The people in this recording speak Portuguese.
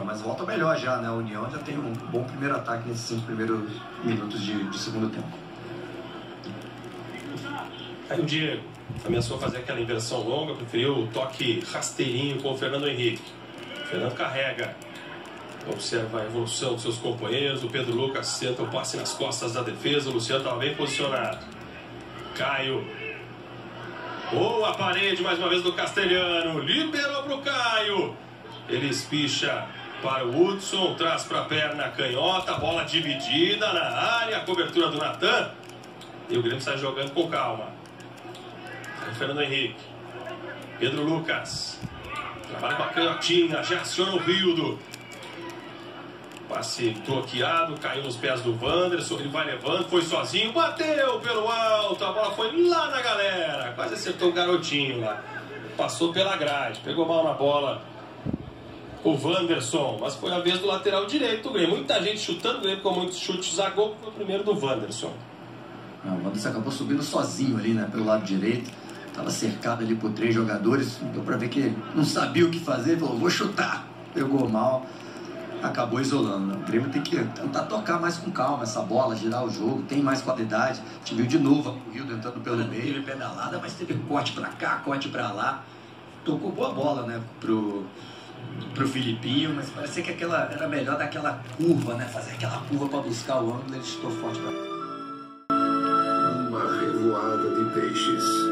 mas volta melhor já, né? A União já tem um bom primeiro ataque nesses 5 primeiros minutos de segundo tempo. Aí o Diego ameaçou fazer aquela inversão longa, preferiu o toque rasteirinho com o Fernando Henrique. O Fernando carrega, observa a evolução dos seus companheiros. O Pedro Lucas senta o passe nas costas da defesa. O Luciano estava bem posicionado. Caio. Boa parede mais uma vez do Castelhano. Liberou para o Caio. Ele espicha para o Hudson. Traz para a perna canhota. Bola dividida na área. A cobertura do Natan. E o Grêmio sai jogando com calma. Aí o Fernando Henrique. Pedro Lucas. Trabalha com a canhotinha. Já aciona o Rildo. Passe bloqueado, caiu nos pés do Wanderson, ele vai levando, foi sozinho, bateu pelo alto, a bola foi lá na galera, quase acertou o garotinho lá, passou pela grade, pegou mal na bola o Wanderson, mas foi a vez do lateral direito do Grêmio, muita gente chutando o Grêmio com muitos chutes a gol, foi o primeiro do Wanderson. O Wanderson acabou subindo sozinho ali, né, pelo lado direito, estava cercado ali por 3 jogadores, deu para ver que ele não sabia o que fazer, falou, vou chutar, pegou mal. Acabou isolando, né? O Grêmio tem que tentar tocar mais com calma essa bola, girar o jogo, tem mais qualidade. A gente viu de novo o Rildo entrando pelo meio. Teve pedalada, mas teve corte pra cá, corte pra lá. Tocou boa bola, né, pro Filipinho, mas parecia que era melhor dar aquela curva, né, fazer aquela curva pra buscar o ângulo, ele chutou forte pra lá. Uma revoada de peixes.